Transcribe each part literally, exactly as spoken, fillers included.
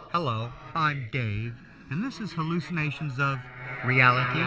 Hello, I'm Dave, and this is Hallucinations of Reality.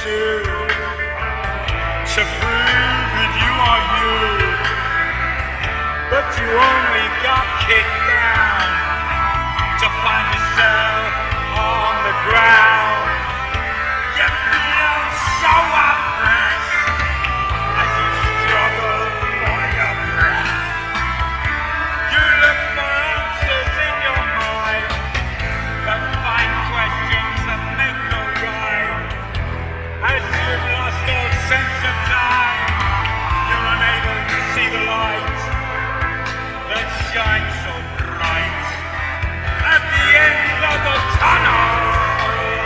do to prove that you are you, but you only got kicked down to find yourself on the ground. You feel so oppressed as you struggle for your breath. You look for answers in your mind, but find questions that make no rhyme. As you've lost all sense of time, you're unable to see the light that shines so bright at the end of the tunnel.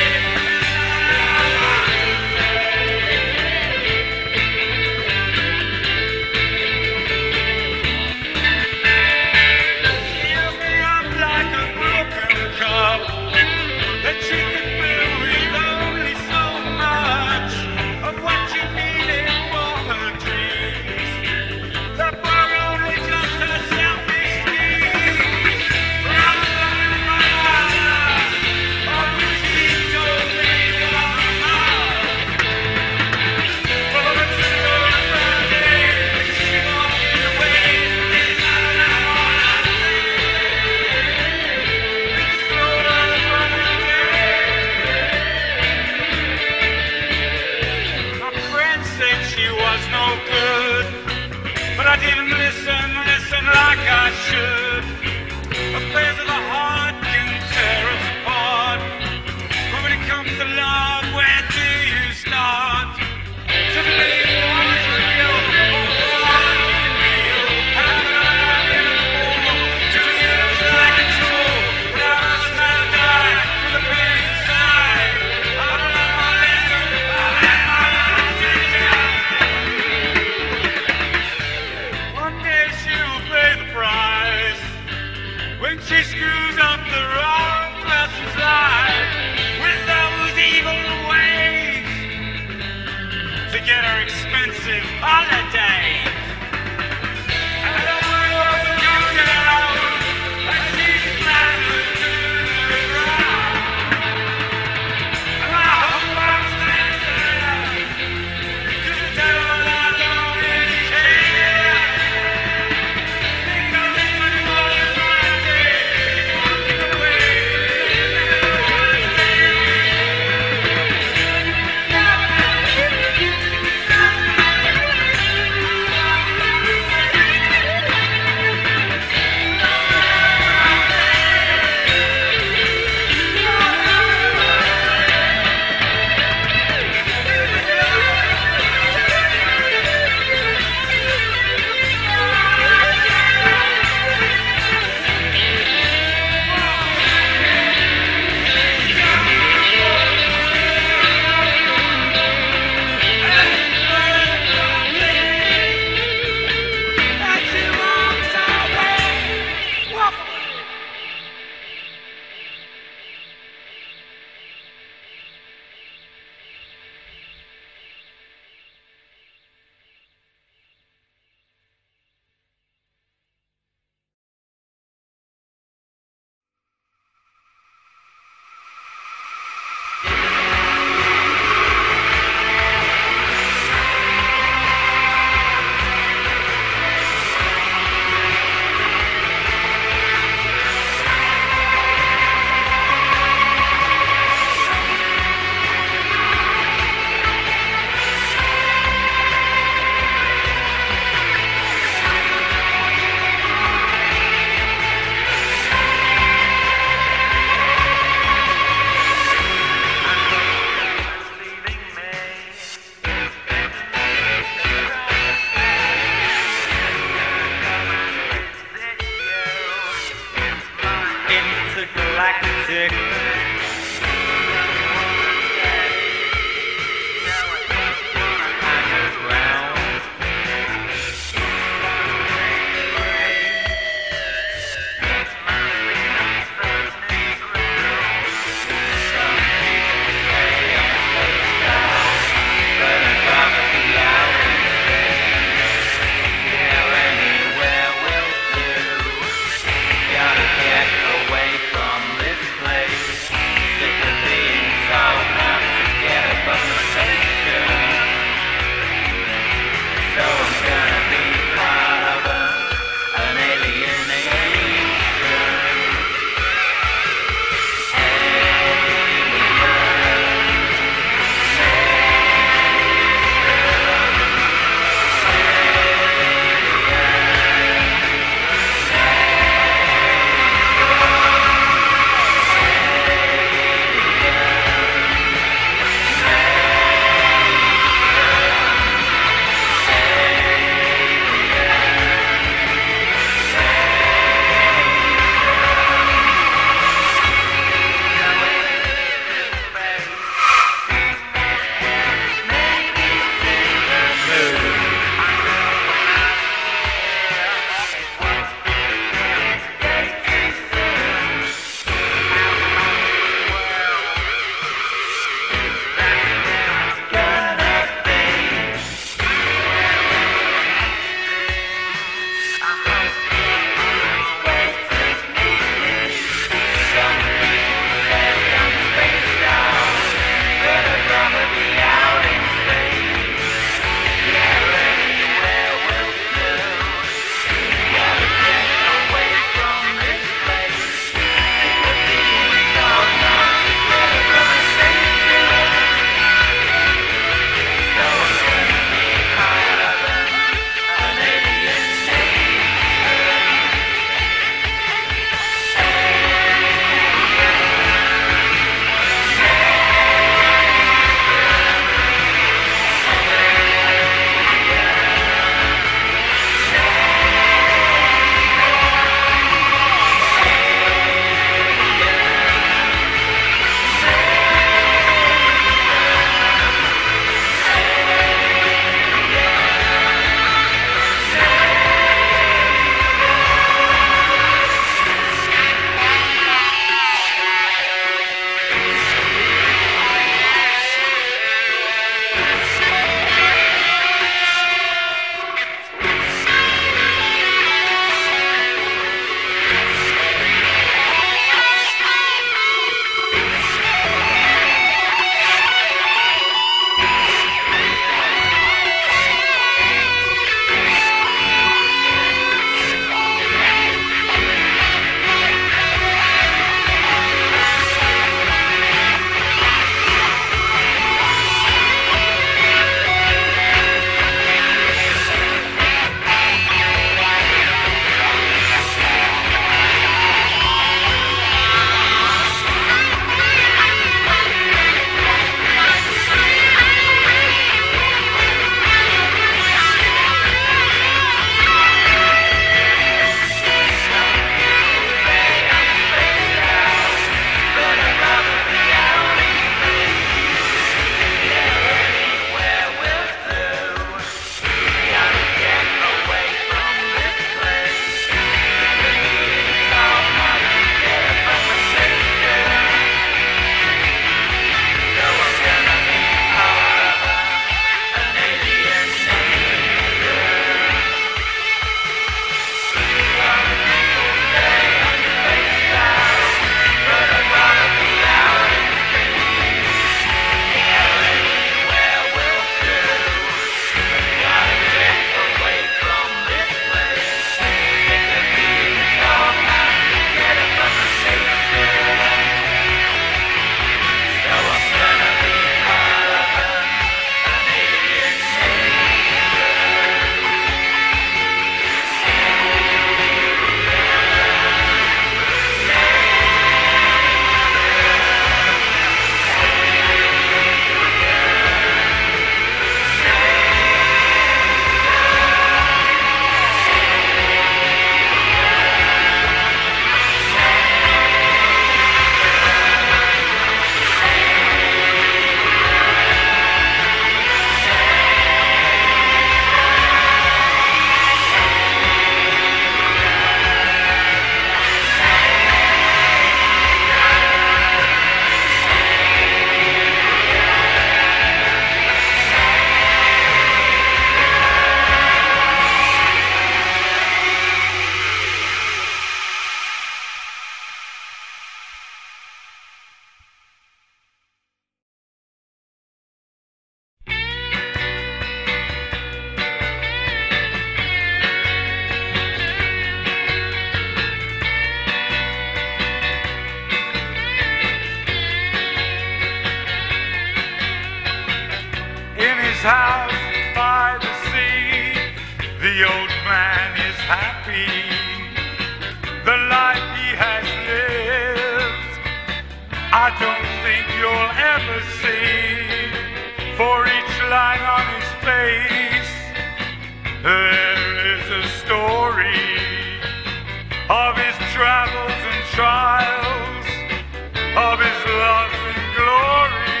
you'll ever see. For each line on his face, there is a story of his travels and trials, of his loves and glory.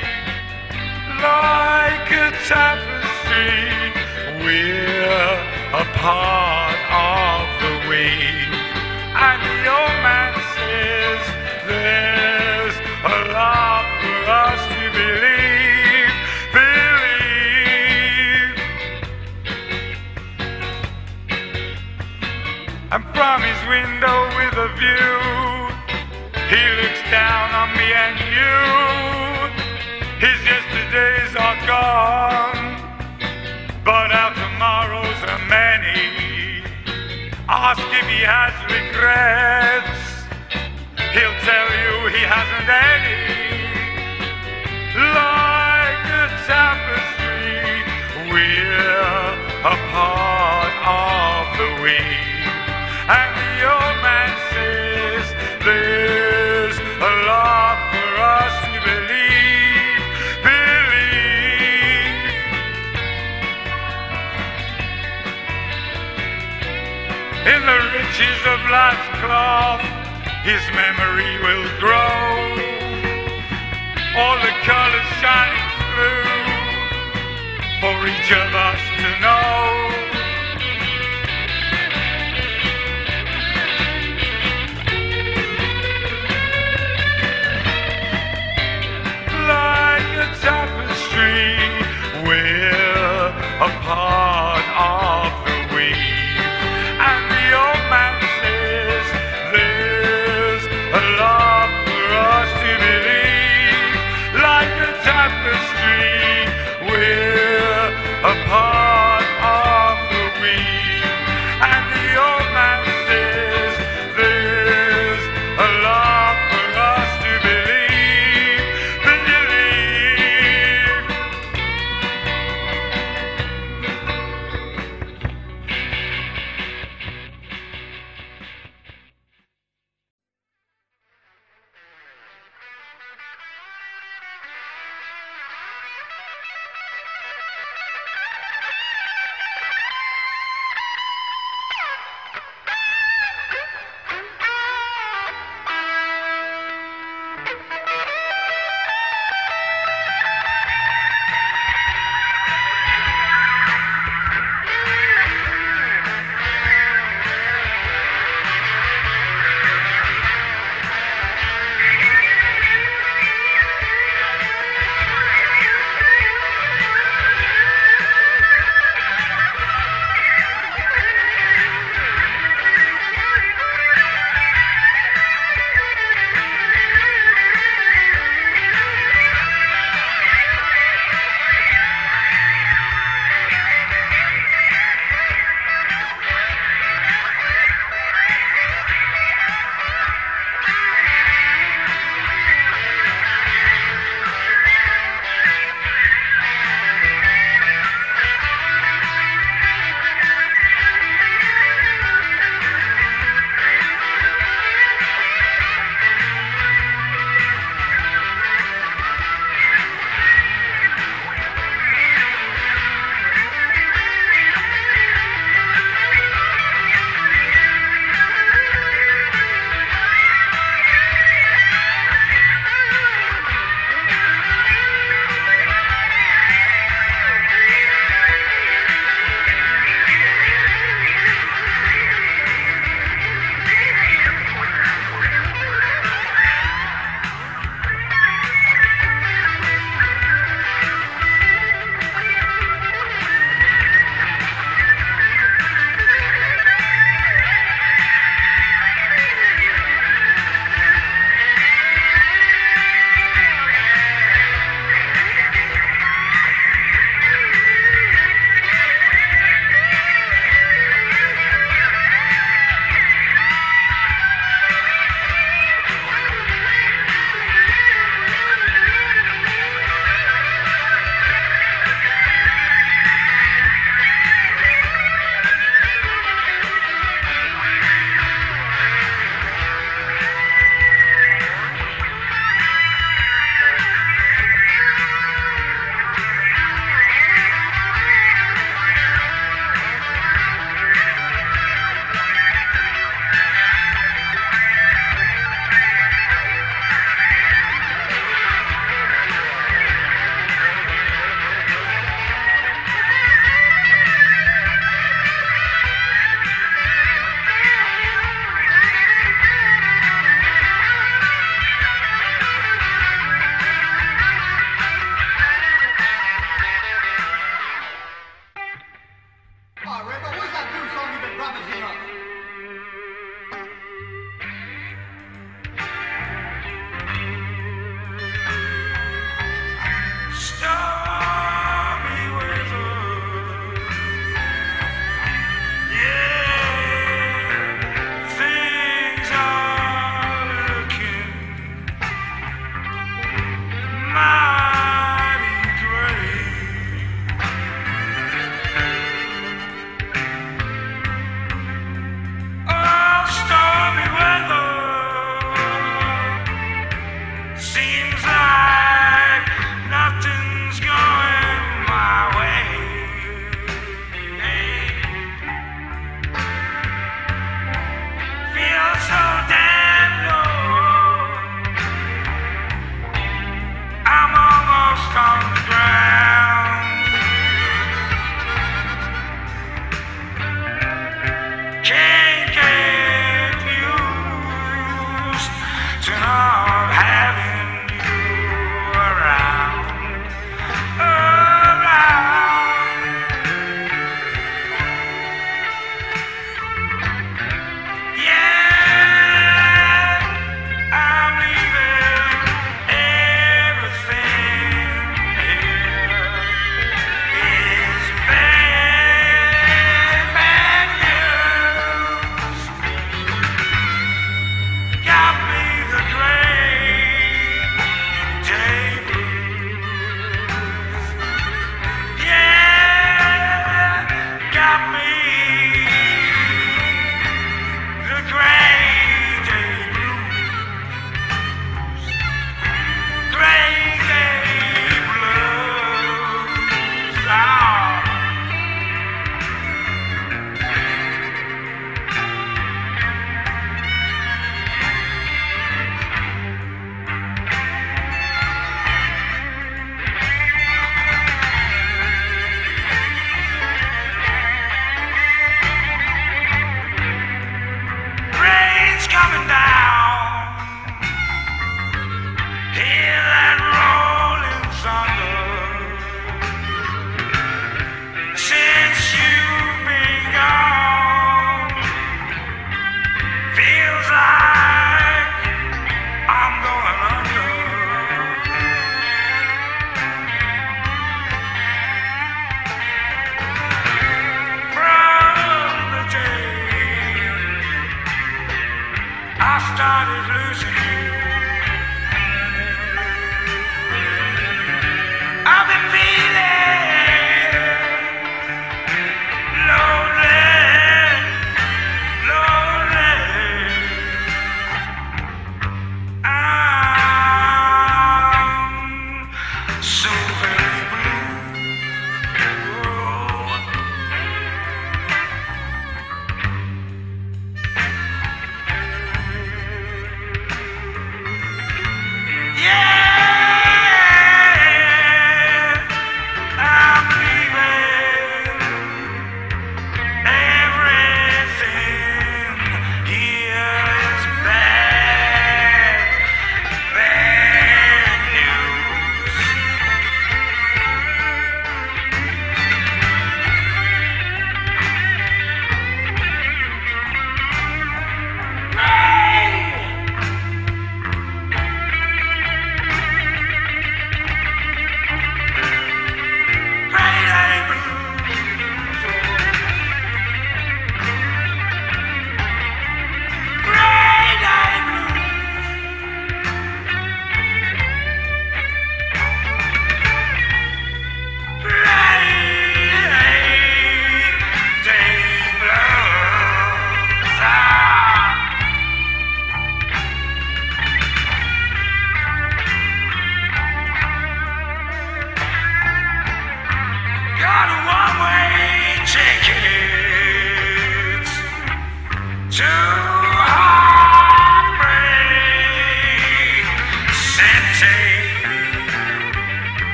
Like a tapestry, we're a part of the wave. And the old man says there's a lot for us to believe, believe. And from his window with a view, he looks down on me and you. His yesterdays are gone, but our tomorrows are many. Ask if he has regrets, he'll tell you he hasn't any. Like a tapestry, we're a part of the wave. And the old man says there's a lot for us to believe, believe. In the riches of life's cloth, his memory will grow, all the colors shining through for each of us to know. Like a tapestry, we're a part of the wave. And the old man says there's a lot for us to believe. Like a tapestry, we're a part of the coming down. Hear that rolling thunder. Since you've been gone, feels like I'm going under. From the day I started losing you, I've been feeling lonely, lonely. I'm so very blue.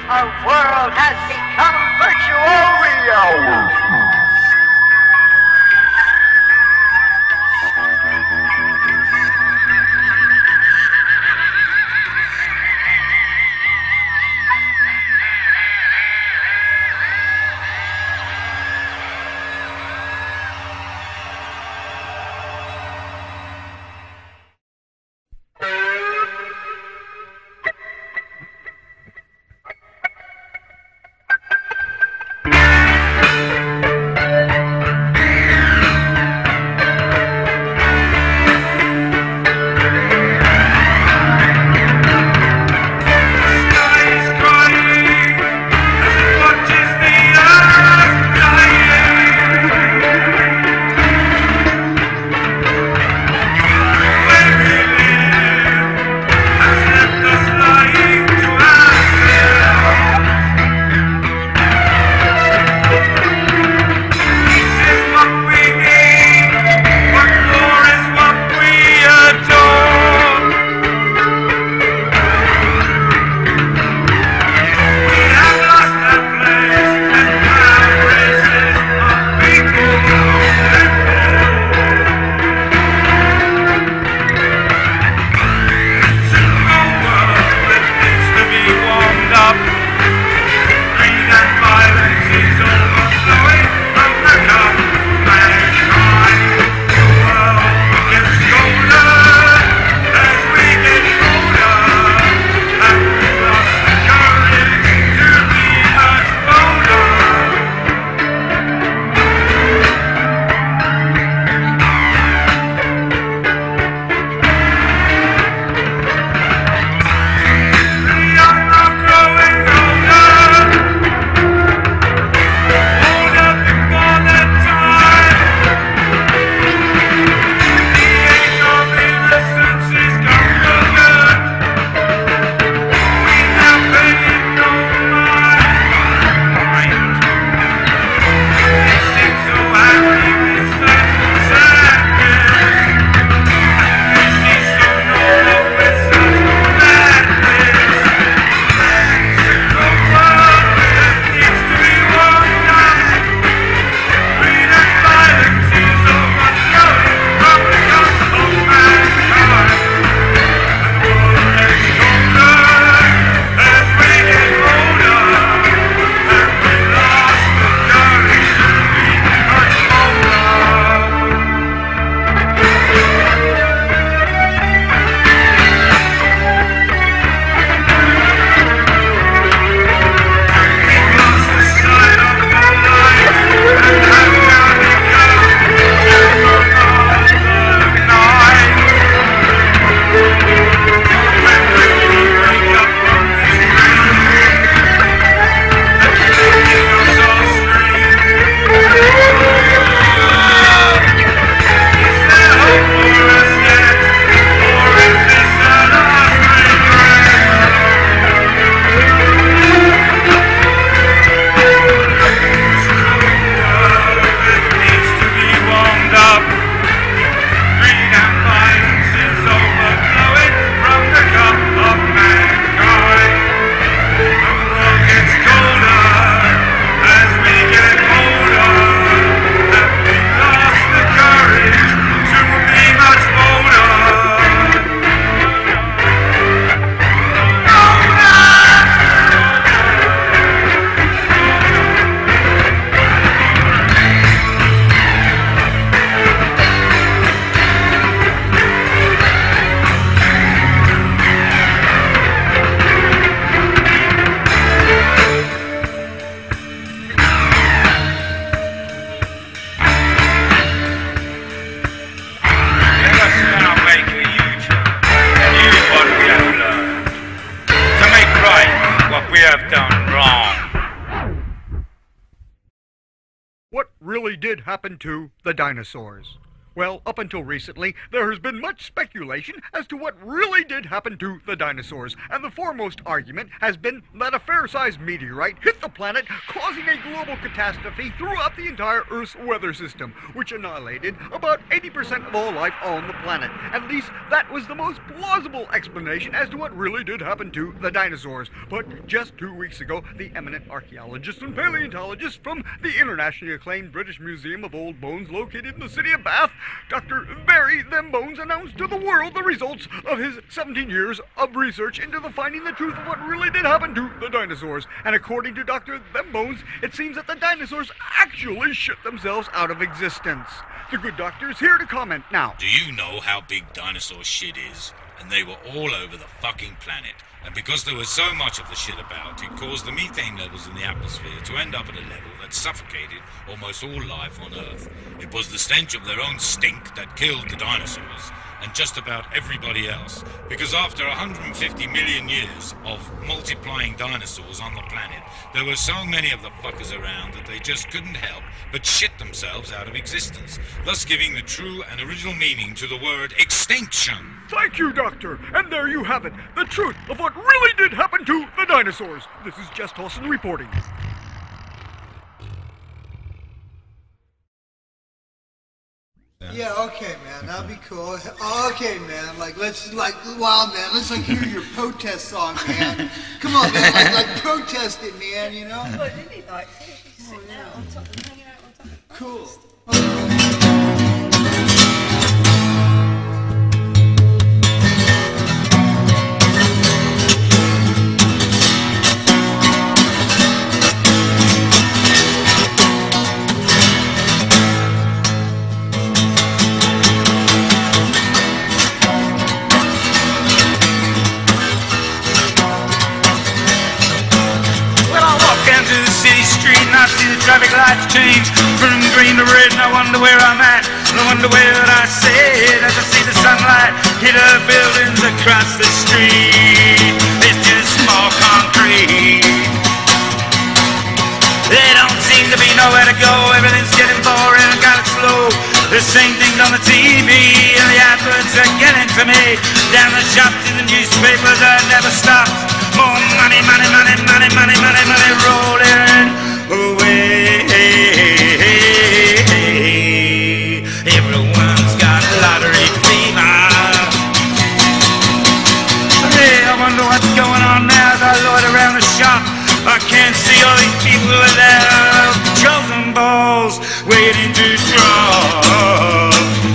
Our world has become virtual reality. What really did happen to the dinosaurs? Well, up until recently, there has been much speculation as to what really did happen to the dinosaurs, and the foremost argument has been that a fair-sized meteorite hit the planet, causing a global catastrophe throughout the entire Earth's weather system, which annihilated about eighty percent of all life on the planet. At least, that was the most plausible explanation as to what really did happen to the dinosaurs. But just two weeks ago, the eminent archaeologist and paleontologist from the internationally acclaimed British Museum of Old Bones located in the city of Bath, Doctor Barry Them Bones, announced to the world the results of his seventeen years of research into the finding the truth of what really did happen to the dinosaurs. And according to Doctor Them Bones, it seems that the dinosaurs actually shit themselves out of existence. The good doctor is here to comment now. Do you know how big dinosaur shit is? And they were all over the fucking planet. And because there was so much of the shit about, it caused the methane levels in the atmosphere to end up at a level that suffocated almost all life on Earth. It was the stench of their own stink that killed the dinosaurs, and just about everybody else. Because after one hundred fifty million years of multiplying dinosaurs on the planet, there were so many of the fuckers around that they just couldn't help but shit themselves out of existence, thus giving the true and original meaning to the word extinction. Thank you, Doctor. And there you have it, the truth of what really did happen to the dinosaurs. This is Jess Tolson reporting. Yeah, okay, man, that'd be cool. Okay, man, like, let's, like, wow, man, let's, like, hear your protest song, man. Come on, man, like, like, protest it, man, you know? Well, didn't he, like, he's sitting oh, yeah. out on top and hanging out on top of the Cool. Traffic lights change from green to red, and I wonder where I'm at, and I wonder where I said as I see the sunlight hit the buildings across the street. It's just small concrete. There don't seem to be nowhere to go. Everything's getting boring and got it slow. The same things on the T V and the adverts are getting to me. Down the shops in the newspapers I never stop. More money, money, money, money, money, money, money rolling away. Everyone's got lottery fever. Hey, I wonder what's going on now as I loiter around the shop. I can't see all these people with their chosen balls waiting to drop.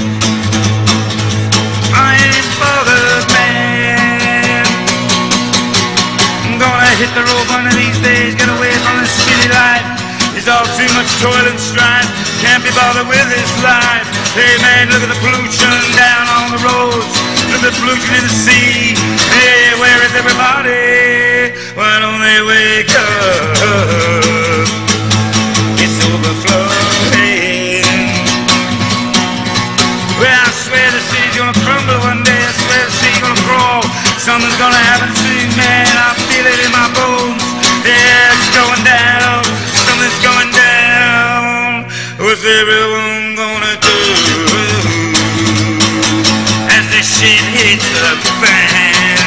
I ain't bothered, man. I'm gonna hit the road one of these days, get away from the city life. It's all too much toil and strife. Can't be bothered with this life. Hey man, look at the pollution down on the roads. Look at the pollution in the sea. Hey, where is everybody? Why don't they wake up? It's overflowing. Well, I swear the city's gonna crumble one day. I swear the city's gonna crawl. Something's gonna happen soon, man. I feel it in my bones. Yeah, it's going down. Something's going down. What's everyone gonna do as the shit hits the fan?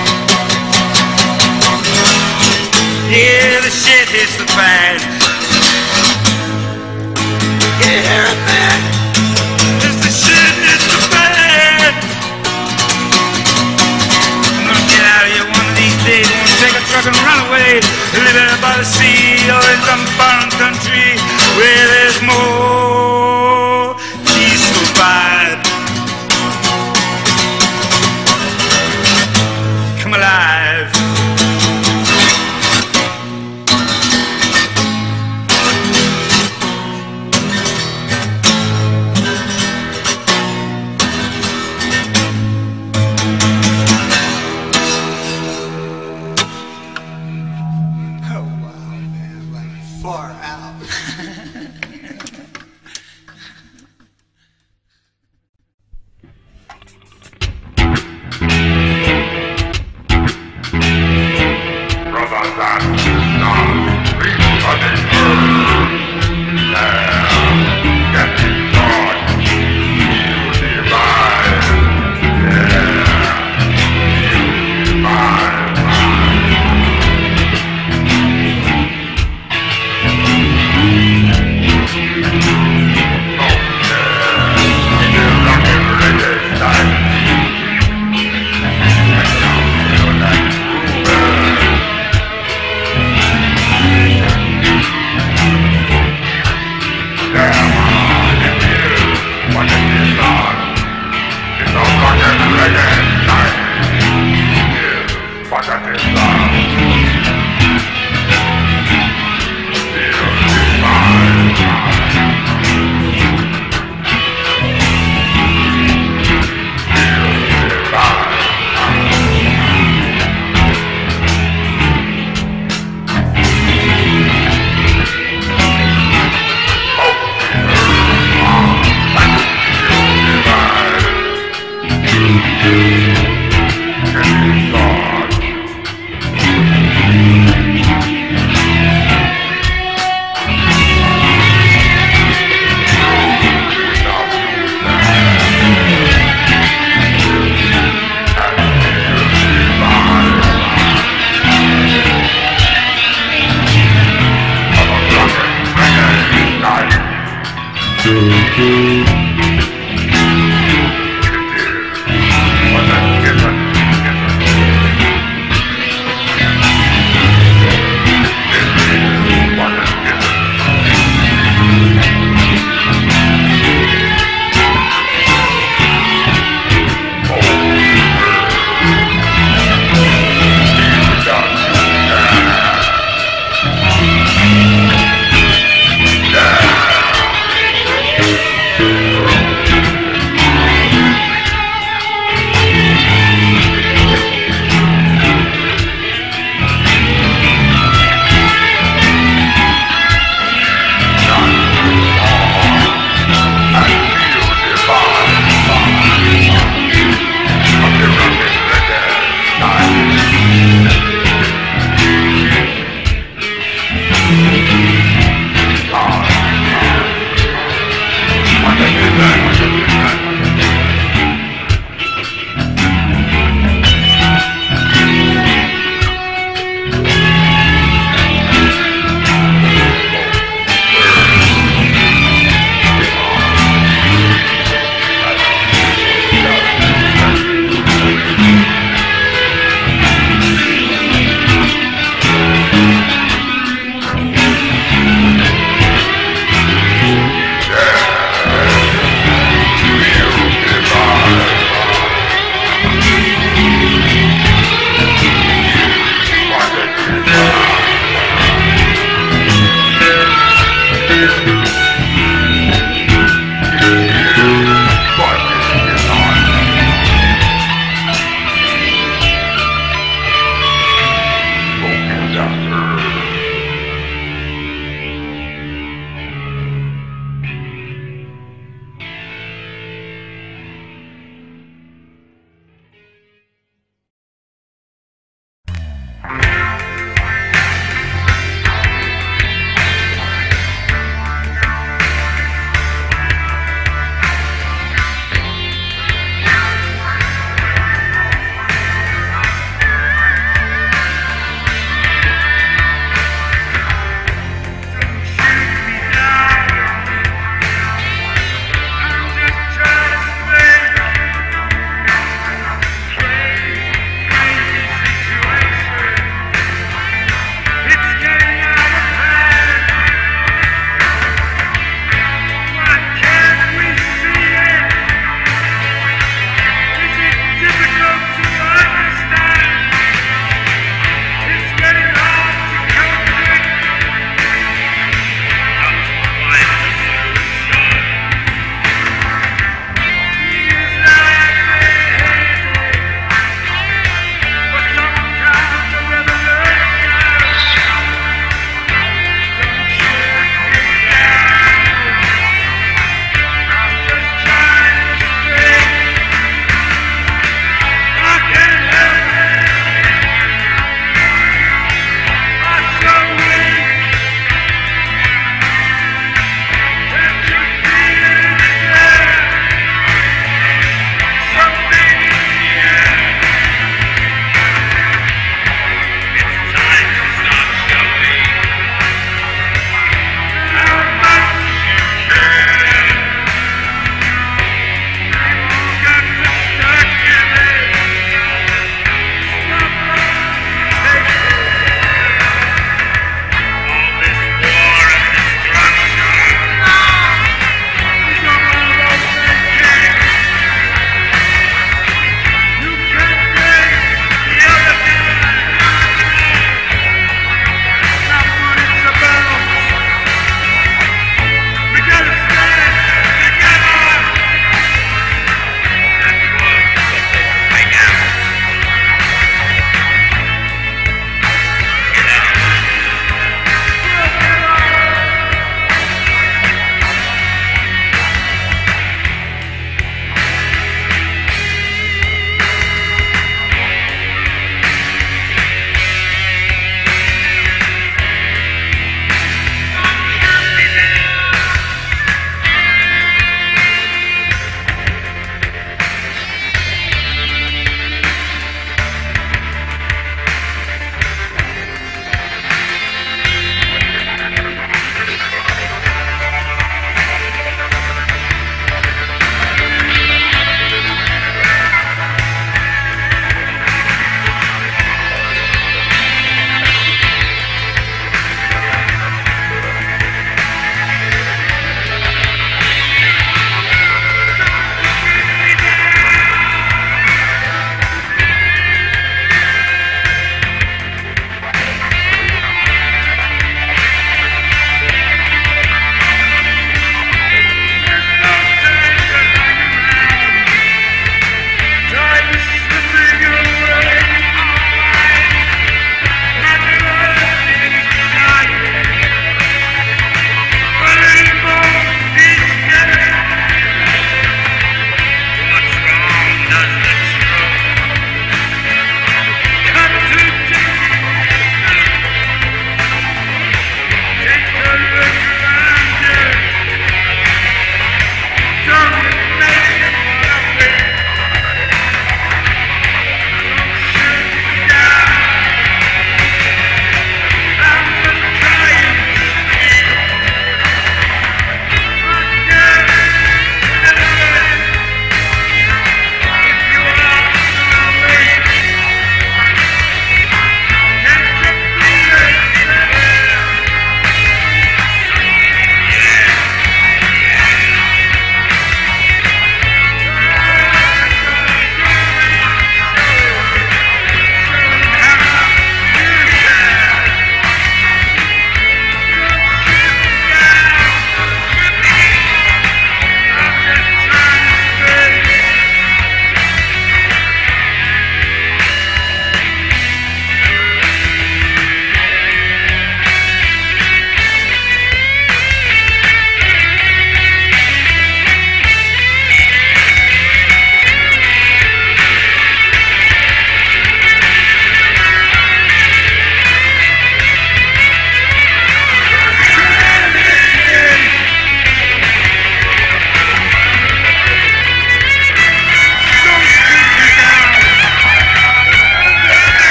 Yeah, the shit hits the fan. Yeah, man. As the shit hits the fan. I'm gonna get out of here one of these days. I'm gonna take a truck and run away. Live out by the sea or in some foreign country where there's more peaceful vibe. Come alive. Now, get inside.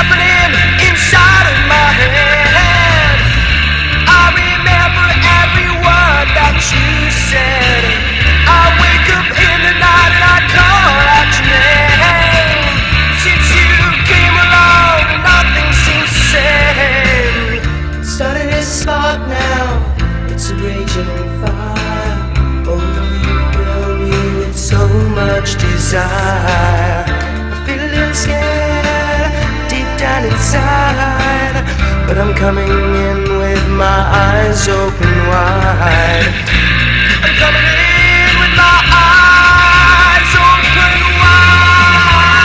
happening inside of my head. I remember every word that you said. I wake up in the night and I call out your name. Since you came along, nothing seems the same. Started as a spark now, it's a raging fire. Oh, you fill me with so much desire. I feel a little scared deep down inside, but I'm coming in with my eyes open wide. I'm coming in with my eyes open wide.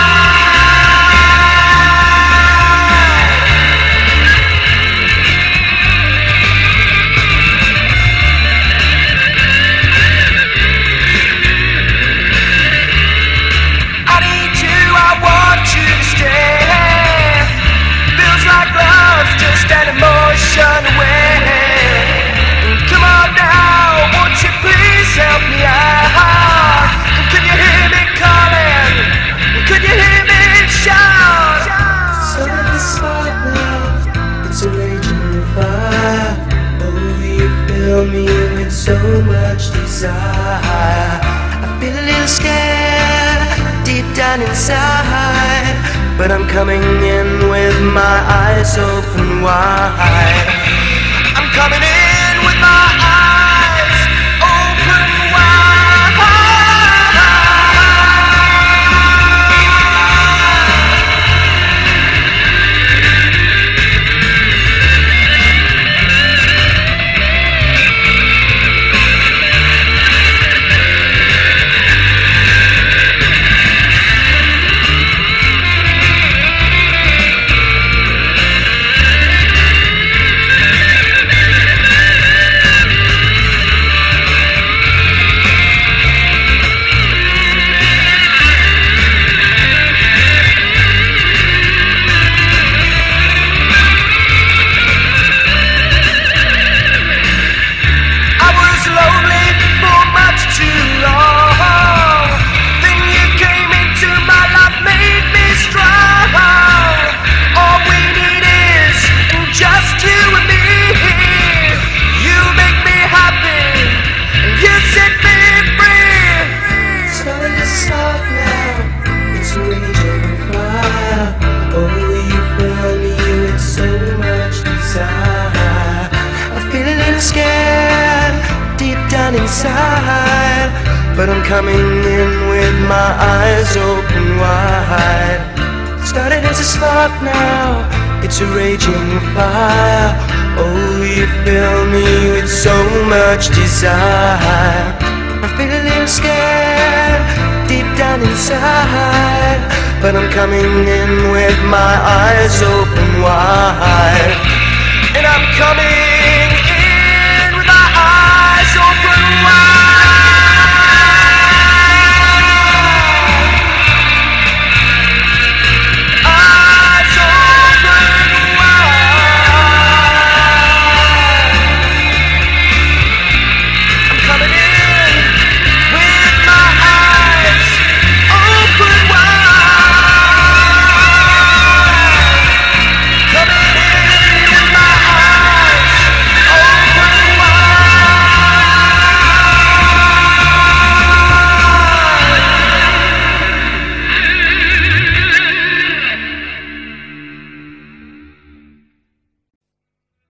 I need you, I want you to stay. Feels like love's just an emotion away. Come on now, won't you please help me out? Can you hear me calling? Could you hear me shout? So this spark now, it's a raging fire. Oh, you fill me with so much desire. I feel a little scared deep down inside, but I'm coming in with my eyes open wide. I'm coming in with my eyes open wide. Inside, but I'm coming in with my eyes open wide. Started as a spark now, it's a raging fire. Oh, you fill me with so much desire. I feel a little scared deep down inside, but I'm coming in with my eyes open wide. And I'm coming